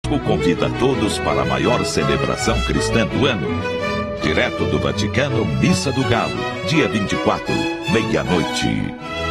O convida todos para a maior celebração cristã do ano. Direto do Vaticano, Missa do Galo, dia 24, meia-noite.